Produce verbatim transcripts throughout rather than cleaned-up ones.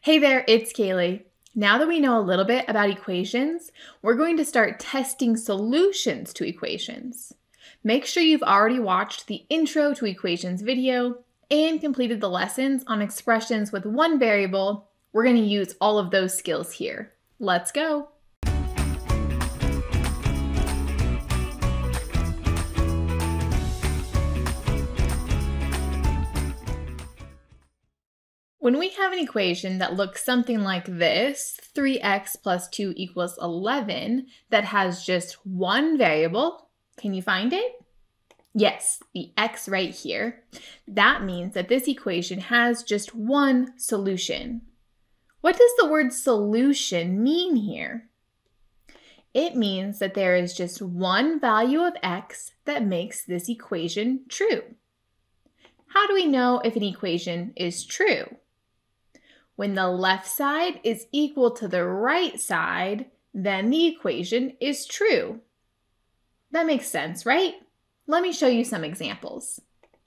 Hey there, it's Kaylee. Now that we know a little bit about equations, we're going to start testing solutions to equations. Make sure you've already watched the Intro to Equations video and completed the lessons on expressions with one variable. We're going to use all of those skills here. Let's go! When we have an equation that looks something like this, three x plus two equals eleven, that has just one variable, can you find it? Yes, the x right here. That means that this equation has just one solution. What does the word solution mean here? It means that there is just one value of x that makes this equation true. How do we know if an equation is true? When the left side is equal to the right side, then the equation is true. That makes sense, right? Let me show you some examples.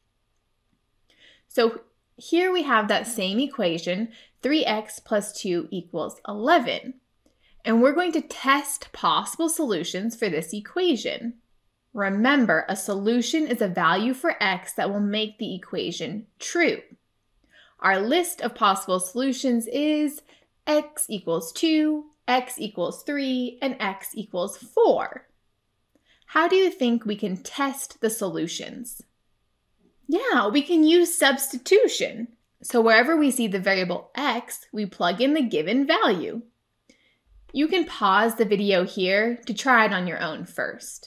So here we have that same equation, three x plus two equals eleven. And we're going to test possible solutions for this equation. Remember, a solution is a value for x that will make the equation true. Our list of possible solutions is x equals two, x equals three, and x equals four. How do you think we can test the solutions? Yeah, we can use substitution. So wherever we see the variable x, we plug in the given value. You can pause the video here to try it on your own first.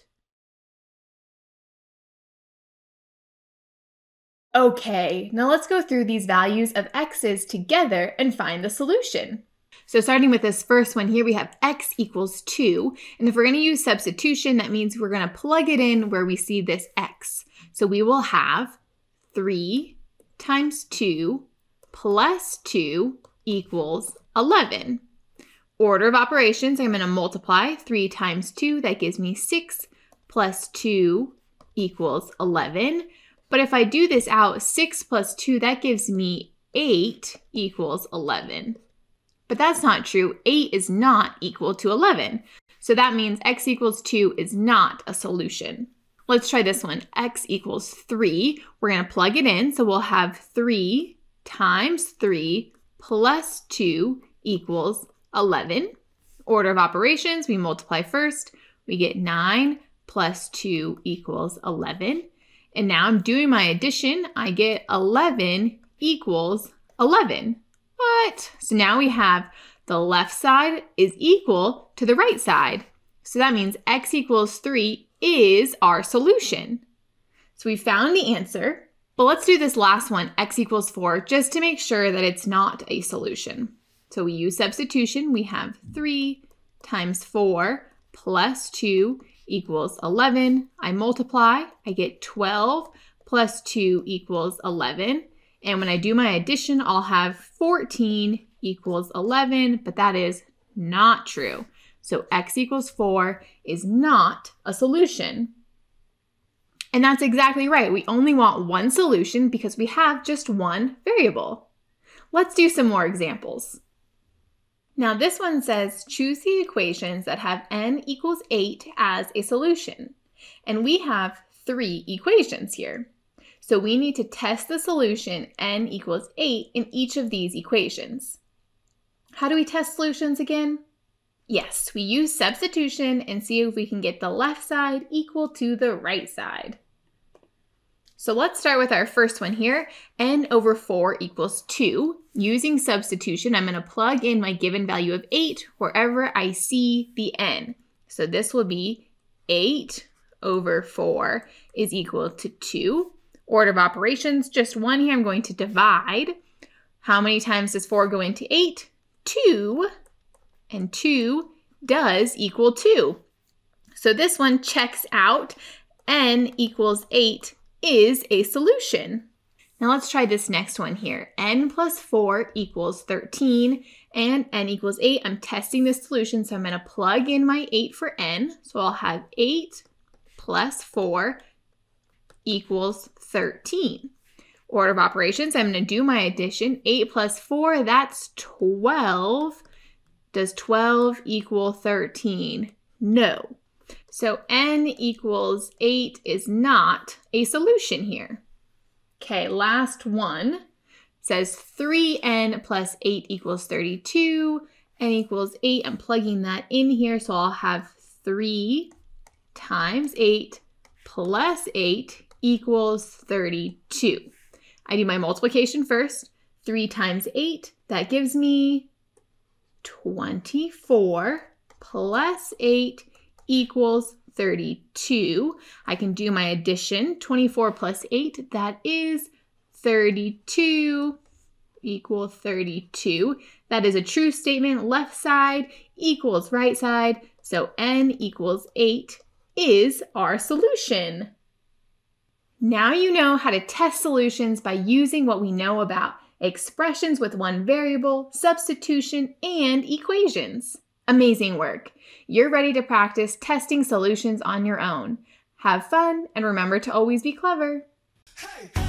Okay, now let's go through these values of x's together and find the solution. So starting with this first one here, we have x equals two. And if we're going to use substitution, that means we're going to plug it in where we see this x. So we will have three times two plus two equals eleven. Order of operations, I'm going to multiply three times two. That gives me six plus two equals eleven. But if I do this out, six plus two, that gives me eight equals eleven. But that's not true. eight is not equal to eleven. So that means x equals two is not a solution. Let's try this one. X equals three. We're going to plug it in. So we'll have three times three plus two equals eleven. Order of operations, we multiply first. We get nine plus two equals eleven. And now I'm doing my addition. I get eleven equals eleven. What? So now we have the left side is equal to the right side. So that means x equals three is our solution. So we found the answer. But let's do this last one, x equals four, just to make sure that it's not a solution. So we use substitution. We have three times four plus two equals eleven. I multiply, I get twelve plus two equals eleven. And when I do my addition, I'll have fourteen equals eleven, but that is not true. So x equals four is not a solution. And that's exactly right. We only want one solution because we have just one variable. Let's do some more examples. Now this one says, choose the equations that have n equals eight as a solution. And we have three equations here. So we need to test the solution n equals eight in each of these equations. How do we test solutions again? Yes, we use substitution and see if we can get the left side equal to the right side. So let's start with our first one here. N over four equals two. Using substitution, I'm going to plug in my given value of eight wherever I see the n. So this will be eight over four is equal to two. Order of operations, just one here. I'm going to divide. How many times does four go into eight? two. And two does equal two. So this one checks out. N equals eight is a solution. Now let's try this next one here. N plus four equals thirteen and n equals eight. I'm testing this solution, so I'm going to plug in my eight for n. So I'll have eight plus four equals thirteen. order of operations. I'm going to do my addition. eight plus four, that's twelve. Does twelve equal thirteen? No. So n equals eight is not a solution here. Okay, last one. Says three n plus eight equals thirty-two. N equals eight. I'm plugging that in here, so I'll have three times eight plus eight equals thirty-two. I do my multiplication first. three times eight, that gives me twenty-four plus eight equals thirty-two. I can do my addition. twenty-four plus eight, that is thirty-two, equal thirty-two. That is a true statement. Left side equals right side. So n equals eight is our solution. Now you know how to test solutions by using what we know about expressions with one variable, substitution, and equations. Amazing work. You're ready to practice testing solutions on your own. Have fun, and remember to always be clever. Hey.